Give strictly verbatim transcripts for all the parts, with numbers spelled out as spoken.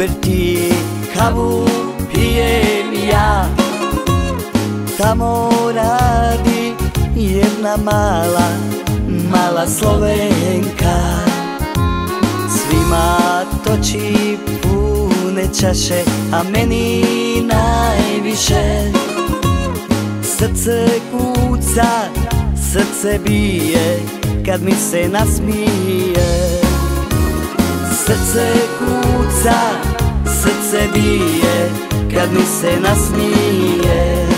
Uberti kavu pijem ja. Tamo radi jedna mala, mala Slovenka. Svima toči pune čaše, a meni najviše. Srce kuca, srce bije, kad mi se nasmije. Srce kuca, srce bije, kad mi se nasmije.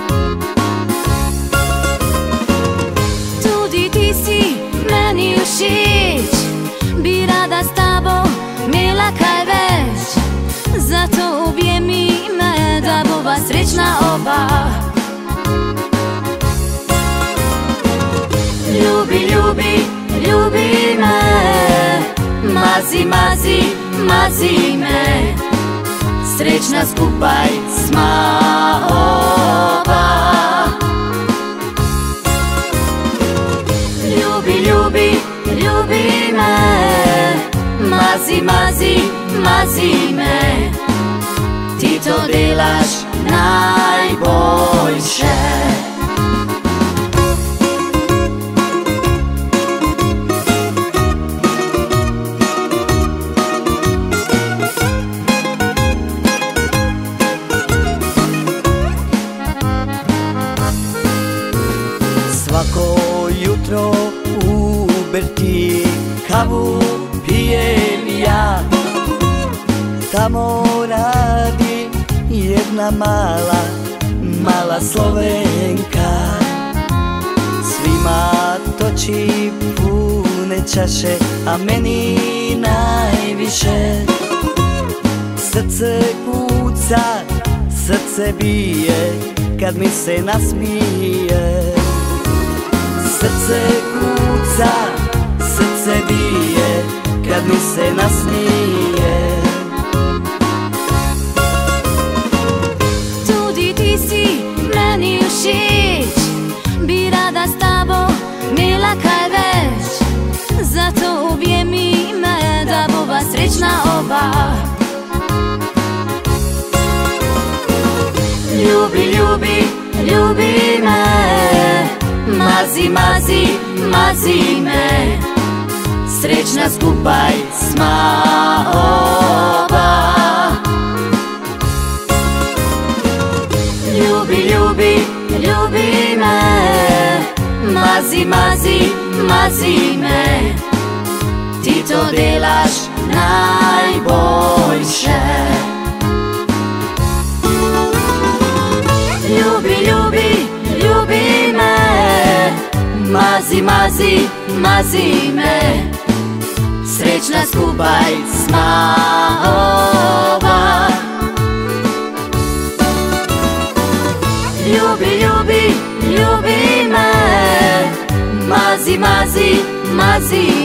Tudi ti si meni všeč, bi rada s tabo imela kaj več. Zato objemi me, da bova srečna oba. Ljubi, ljubi, ljubi me, mazi, mazi, mazi me. Srečna skupaj sva oba. Ljubi, ljubi, ljubi me, mazi, mazi, mazi me. Ti to delaš najboljše. Svako jutro u Uberti kavu pijem ja. Tamo radi jedna mala, mala Slovenka. Svima toči pune čaše, a meni najviše. Srce kuca, srce bije, kad mi se nasmije. Srce kuca, srce bije, kad mi se nasmije. Tudi ti si meni všeč, bi rada s tabo imela kaj več. Zato objemi me, da bova srečna oba. Ljubi, ljubi, ljubi me, mazi, mazi, mazi me. Srečna skupaj sva oba. Ljubi, ljubi, ljubi me, mazi, mazi, mazi me. Ti to delaš najboljše. Ljubi, ljubi, ljubi me, mazi, mazi, mazi me. Srečna skupaj sva oba. Ljubi, ljubi, ljubi me, mazi, mazi, mazi